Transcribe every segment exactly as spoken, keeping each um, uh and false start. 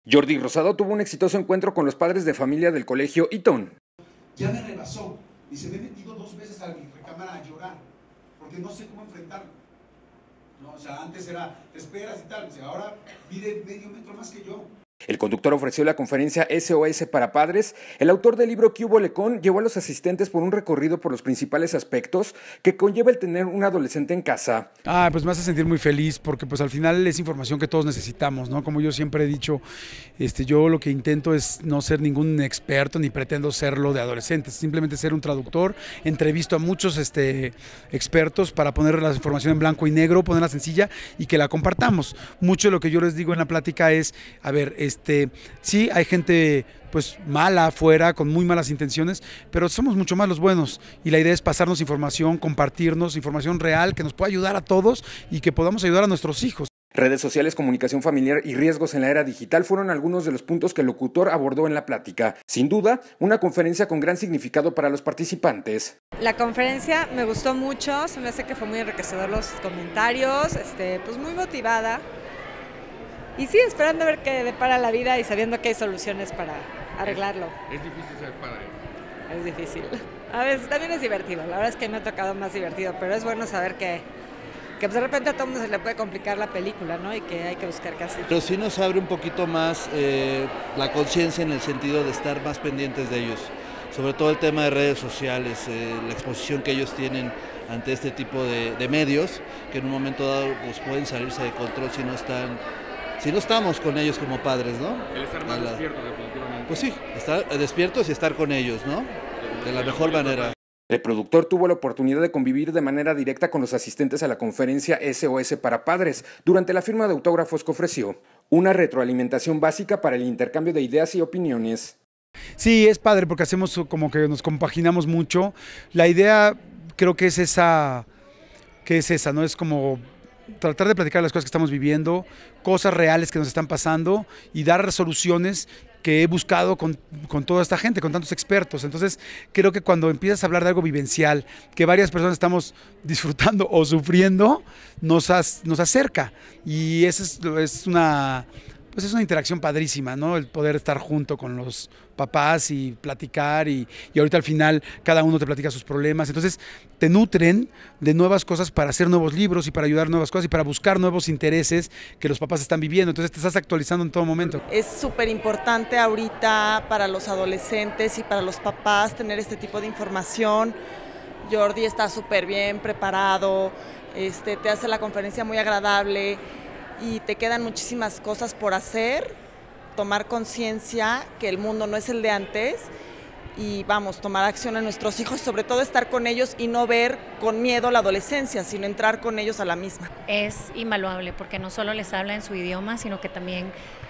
Jordi Rosado tuvo un exitoso encuentro con los padres de familia del colegio Eton. Ya me rebasó y se me he metido dos veces a mi recámara a llorar, porque no sé cómo enfrentarlo. No, o sea, antes era, te esperas y tal, o sea, ahora mide medio metro más que yo. El conductor ofreció la conferencia S O S para padres. El autor del libro ¿Qué hubo Lecón? Llevó a los asistentes por un recorrido por los principales aspectos que conlleva el tener un adolescente en casa. Ah, pues me hace sentir muy feliz porque pues al final es información que todos necesitamos, ¿no? Como yo siempre he dicho, este, yo lo que intento es no ser ningún experto ni pretendo serlo de adolescentes, simplemente ser un traductor. Entrevisto a muchos este, expertos para poner la información en blanco y negro, ponerla sencilla y que la compartamos. Mucho de lo que yo les digo en la plática es, a ver, Este, sí, hay gente pues mala afuera, con muy malas intenciones, pero somos mucho más los buenos y la idea es pasarnos información, compartirnos información real que nos pueda ayudar a todos y que podamos ayudar a nuestros hijos. Redes sociales, comunicación familiar y riesgos en la era digital fueron algunos de los puntos que el locutor abordó en la plática. Sin duda, una conferencia con gran significado para los participantes. La conferencia me gustó mucho, se me hace que fue muy enriquecedor los comentarios, este, pues muy motivada. Y sí, esperando a ver qué depara la vida y sabiendo que hay soluciones para arreglarlo. Es, es difícil ser padre. Es difícil. A veces también es divertido, la verdad es que me ha tocado más divertido, pero es bueno saber que, que pues de repente a todo el mundo se le puede complicar la película, ¿no? Y que hay que buscar qué hacer. Pero sí nos abre un poquito más eh, la conciencia en el sentido de estar más pendientes de ellos. Sobre todo el tema de redes sociales, eh, la exposición que ellos tienen ante este tipo de, de medios, que en un momento dado pues, pueden salirse de control si no están... Si no estamos con ellos como padres, ¿no? El estar más la... despiertos, definitivamente. Pues sí, estar despiertos y estar con ellos, ¿no? De la mejor manera. El productor tuvo la oportunidad de convivir de manera directa con los asistentes a la conferencia S O S para padres durante la firma de autógrafos que ofreció. Una retroalimentación básica para el intercambio de ideas y opiniones. Sí, es padre porque hacemos como que nos compaginamos mucho. La idea creo que es esa, que es esa, ¿no? Es como... tratar de platicar las cosas que estamos viviendo, cosas reales que nos están pasando y dar soluciones que he buscado con, con toda esta gente, con tantos expertos. Entonces, creo que cuando empiezas a hablar de algo vivencial, que varias personas estamos disfrutando o sufriendo, nos, as, nos acerca. Y eso es, es una... pues es una interacción padrísima, ¿no? El poder estar junto con los papás y platicar y, y ahorita al final cada uno te platica sus problemas. Entonces te nutren de nuevas cosas para hacer nuevos libros y para ayudar nuevas cosas y para buscar nuevos intereses que los papás están viviendo. Entonces te estás actualizando en todo momento. Es súper importante ahorita para los adolescentes y para los papás tener este tipo de información. Jordi está súper bien preparado, este, te hace la conferencia muy agradable. Y te quedan muchísimas cosas por hacer, tomar conciencia que el mundo no es el de antes y vamos, tomar acción en nuestros hijos, sobre todo estar con ellos y no ver con miedo la adolescencia, sino entrar con ellos a la misma. Es invaluable porque no solo les habla en su idioma, sino que también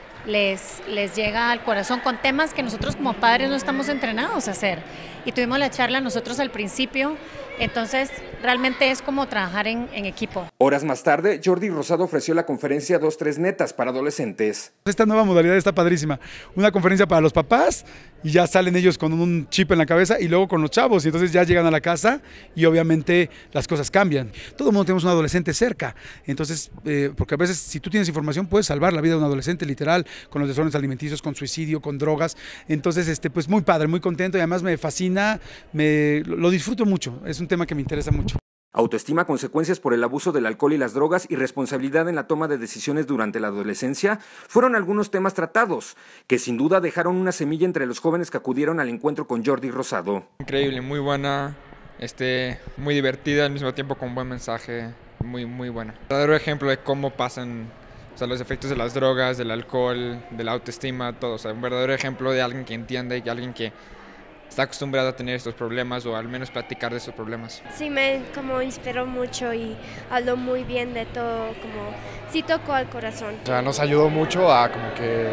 les, les llega al corazón con temas que nosotros como padres no estamos entrenados a hacer. Y tuvimos la charla nosotros al principio, entonces realmente es como trabajar en, en equipo. Horas más tarde, Jordi Rosado ofreció la conferencia dos tres netas para adolescentes. Esta nueva modalidad está padrísima. Una conferencia para los papás y ya salen ellos con un chip en la cabeza y luego con los chavos y entonces ya llegan a la casa y obviamente las cosas cambian. Todo el mundo tenemos un adolescente cerca, entonces, eh, porque a veces si tú tienes información puedes salvar la vida de un adolescente literal, con los desórdenes alimenticios, con suicidio, con drogas. Entonces, este, pues muy padre, muy contento y además me fascina, me, lo disfruto mucho, es un tema que me interesa mucho. Autoestima, consecuencias por el abuso del alcohol y las drogas y responsabilidad en la toma de decisiones durante la adolescencia fueron algunos temas tratados, que sin duda dejaron una semilla entre los jóvenes que acudieron al encuentro con Jordi Rosado. Increíble, muy buena, este, muy divertida, al mismo tiempo con un buen mensaje, muy, muy buena. Un verdadero ejemplo de cómo pasan, o sea, los efectos de las drogas, del alcohol, de la autoestima, todo. O sea, un verdadero ejemplo de alguien que entiende y alguien que está acostumbrado a tener estos problemas o al menos platicar de estos problemas. Sí, me como inspiró mucho y habló muy bien de todo, como sí tocó al corazón. O sea, nos ayudó mucho a como que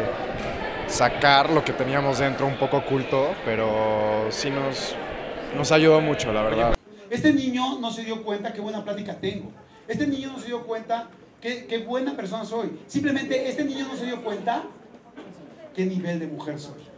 sacar lo que teníamos dentro un poco oculto, pero sí nos, nos ayudó mucho, la verdad. Este niño no se dio cuenta qué buena plática tengo. Este niño no se dio cuenta qué, qué buena persona soy. Simplemente este niño no se dio cuenta qué nivel de mujer soy.